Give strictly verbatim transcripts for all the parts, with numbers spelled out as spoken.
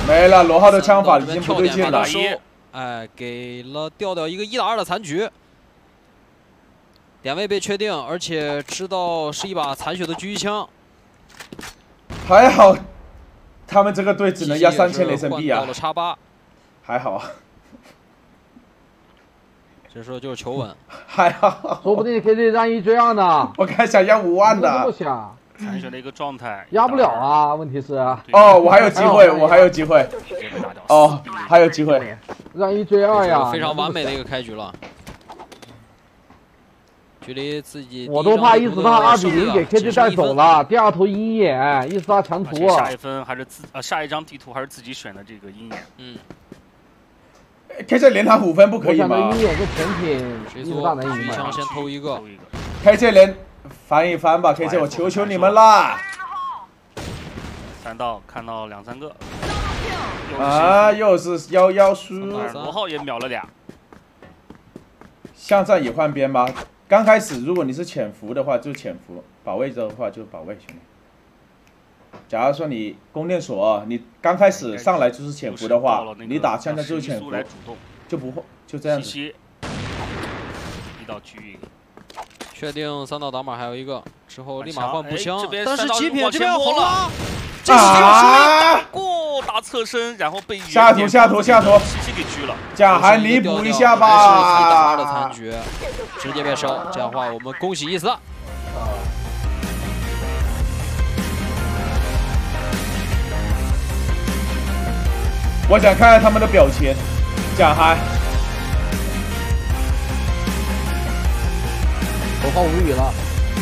没了，罗浩的枪法已经不对劲了。 哎，给了调调一个一打二的残局，点位被确定，而且知道是一把残血的狙击枪。 还好，他们这个队只能压三千雷神币啊。 到了叉八， 还好啊。 这时候就是求稳。 还好， 说不定可以让一追二呢。 我刚想压五万的。 这么想。 残血的一个状态， 压不了啊！问题是， 哦，我还有机会，我还有机会，哦，还有机会， 让一追二呀！ 非常完美的一个开局了，距离自己我都怕伊斯塔二比零给 K J 带走了，第二图鹰眼，伊斯塔强图。 下一分还是自呃下一张地图还是自己选的这个鹰眼， 嗯 ，K J 连他五分不可以吗？ 鹰眼是全品，伊斯塔能赢吗？ 枪先偷一个 ，K J 连。 翻一翻吧 ，K J， 我求求你们啦！ 三道看到两三个， 啊，又是幺幺输， 罗浩也秒了俩。 向战也换边吧。刚开始如果你是潜伏的话就潜伏，保卫的话就保卫，兄弟。假如说你供电所，你刚开始上来就是潜伏的话，你打枪的就是潜伏，就不会就这样子。 一道狙一个。 确定三道打码还有一个，之后立马换步枪， 但是极品这边红了， 这是打过打侧身，然后被下图下图下图， 西西给狙了。 贾涵弥补一下吧， 才打二的残局，直接被收。这样的话，我们恭喜伊斯。 我想看看他们的表情，贾涵。 我怕无语了。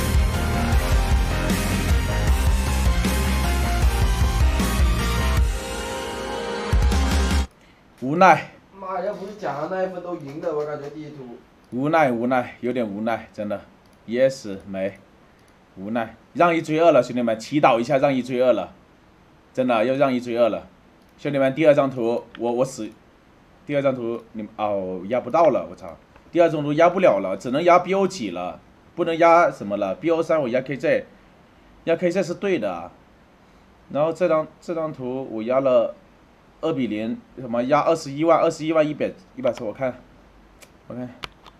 无奈。 妈，要不是讲了那一分都赢的，我感觉第一图。 无奈无奈，有点无奈，真的。yes 没，无奈，让一追二了，兄弟们，祈祷一下让一追二了，真的要让一追二了，兄弟们，第二张图我我死，第二张图你们哦压不到了，我操，第二张图压不了了，只能压 B O 几了。 不能压什么了 ，B O 三我压 K J， 压 K J 是对的、啊。然后这张这张图我压了二比零，什么压二十一万，二十一万一百一百次，我看，我看，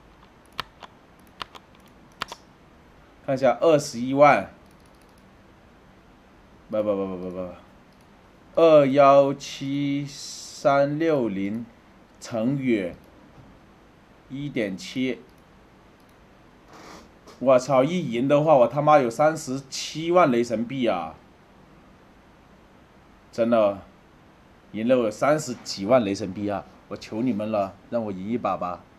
看一下二十一万，不不不不不不，二幺七三六零乘以一点七。 我操！一赢的话，我他妈有三十七万雷神币啊！真的，赢了我三十几万雷神币啊！我求你们了，让我赢一把吧！